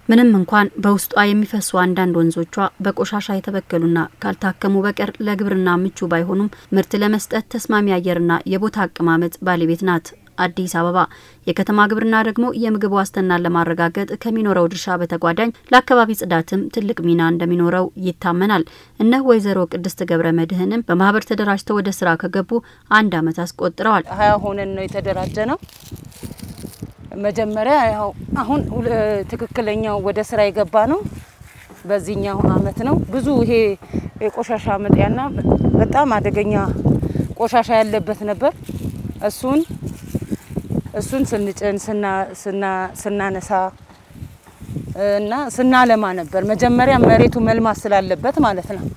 ምንም እንኳን በውስጧ የሚፈሱ አንዳንድ ወንዞቿ በቆሻሻ የተበከሉና ካልታከሙ በቀር ለግብርና ምቹ ባይሆኑም ምርት ለመስጠት ተስማሚ አየርና የቦታ አቀማመጥ ባለቤት ናት አዲስ አበባ። የከተማ ግብርና ደግሞ የምግብ ዋስትናን ለማረጋገጥ ከሚኖረው ድርሻ በተጓዳኝ ለአካባቢ ጽዳትም ትልቅ ሚና እንደሚኖረው ይታመናል። እነ ወይዘሮ ቅድስት ገብረ መድህንም በማህበር ተደራጅተው ወደ ስራ ከገቡ 1 ዓመት አስቆጥረዋል። 20 ሆነን ነው የተደራጀነው። መጀመሪያ ያው አሁን ትክክለኛው ወደ ስራ የገባ ነው በዚህኛው አመት ነው። ብዙ ይሄ የቆሻሻ መጥያና በጣም አደገኛ ቆሻሻ ያለበት ነበር። እሱን ስንጭን ስናነሳ እና ስናለማ ነበር። መጀመሪያ መሬቱ መልማት ስላለበት ማለት ነው።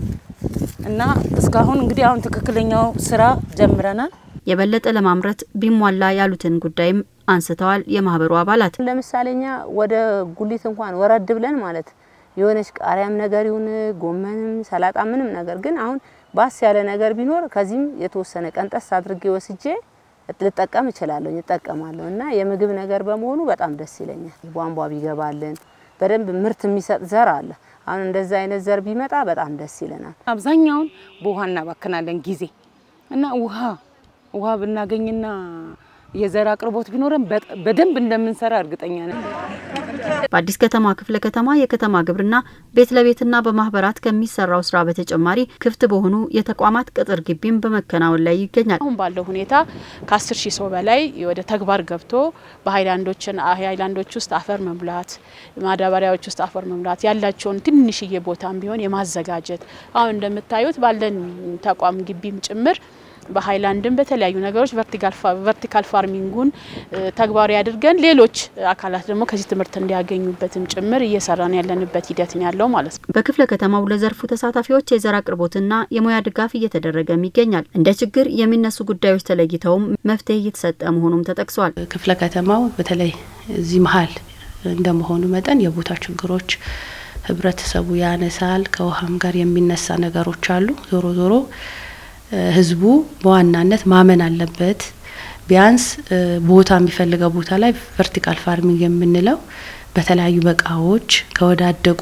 እና እስካሁን እንግዲህ አሁን ትክክለኛው ስራ ጀምረናል። የበለጠ ለማምረት ቢሟላ ያሉትን ጉዳይም አንስተዋል የማህበሩ አባላት። ለምሳሌኛ ወደ ጉሊት እንኳን ወረድ ብለን ማለት የሆነች ቃሪያም ነገሪውን ጎመንም ሰላጣ ምንም ነገር ግን አሁን ባስ ያለ ነገር ቢኖር ከዚህም የተወሰነ ቀንጠስ አድርጌ ወስጄ ልጠቀም እችላለሁ እጠቀማለሁ እና የምግብ ነገር በመሆኑ በጣም ደስ ይለኛል። ቧንቧ ቢገባልን በደንብ ምርት የሚሰጥ ዘር አለ። አሁን እንደዛ አይነት ዘር ቢመጣ በጣም ደስ ይለናል። አብዛኛውን በውሃና ባከናለን ጊዜ እና ውሃ ብናገኝና የዘር አቅርቦት ቢኖርም በደንብ እንደምንሰራ እርግጠኛ ነኝ። በአዲስ ከተማ ክፍለ ከተማ የከተማ ግብርና ቤት ለቤትና በማህበራት ከሚሰራው ስራ በተጨማሪ ክፍት በሆኑ የተቋማት ቅጥር ግቢም በመከናወን ላይ ይገኛል። አሁን ባለው ሁኔታ ከ10,000 ሰው በላይ ወደ ተግባር ገብቶ በሃይላንዶች ውስጥ አፈር መሙላት ማዳበሪያዎች ውስጥ አፈር መሙላት ያላቸውን ትንሽዬ ቦታም ቢሆን የማዘጋጀት አሁን እንደምታዩት ባለን ተቋም ግቢም ጭምር በሃይላንድም በተለያዩ ነገሮች ቨርቲካል ፋርሚንጉን ተግባራዊ አድርገን ሌሎች አካላት ደግሞ ከዚህ ትምህርት እንዲያገኙበትም ጭምር እየሰራን ያለንበት ሂደት ነው ያለው ማለት ነው። በክፍለ ከተማው ለዘርፉ ተሳታፊዎች የዘር አቅርቦትና የሙያ ድጋፍ እየተደረገም ይገኛል። እንደ ችግር የሚነሱ ጉዳዮች ተለይተውም መፍትሄ እየተሰጠ መሆኑም ተጠቅሷል። ክፍለ ከተማው በተለይ እዚህ መሃል እንደመሆኑ መጠን የቦታ ችግሮች ህብረተሰቡ ያነሳል። ከውሃም ጋር የሚነሳ ነገሮች አሉ። ዞሮ ህዝቡ በዋናነት ማመን አለበት። ቢያንስ ቦታ የሚፈልገው ቦታ ላይ ቨርቲካል ፋርሚንግ የምንለው በተለያዩ በቃዎች ከወዳደቁ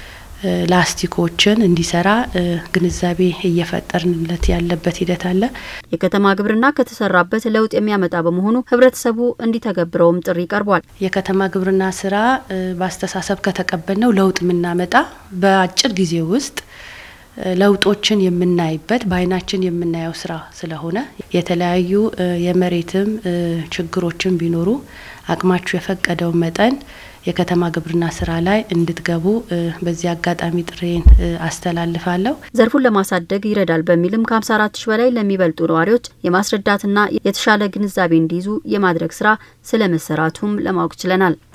ላስቲኮችን እንዲሰራ ግንዛቤ እየፈጠርንለት ያለበት ሂደት አለ። የከተማ ግብርና ከተሰራበት ለውጥ የሚያመጣ በመሆኑ ህብረተሰቡ እንዲተገብረውም ጥሪ ቀርቧል። የከተማ ግብርና ስራ በአስተሳሰብ ከተቀበልነው ለውጥ ምናመጣ በአጭር ጊዜ ውስጥ ለውጦችን የምናይበት ባይናችን የምናየው ስራ ስለሆነ የተለያዩ የመሬትም ችግሮችን ቢኖሩ አቅማችሁ የፈቀደው መጠን የከተማ ግብርና ስራ ላይ እንድትገቡ በዚህ አጋጣሚ ጥሬን አስተላልፋለሁ። ዘርፉን ለማሳደግ ይረዳል በሚልም ከ54,000 በላይ ለሚበልጡ ነዋሪዎች የማስረዳትና የተሻለ ግንዛቤ እንዲይዙ የማድረግ ስራ ስለመሰራቱም ለማወቅ ችለናል።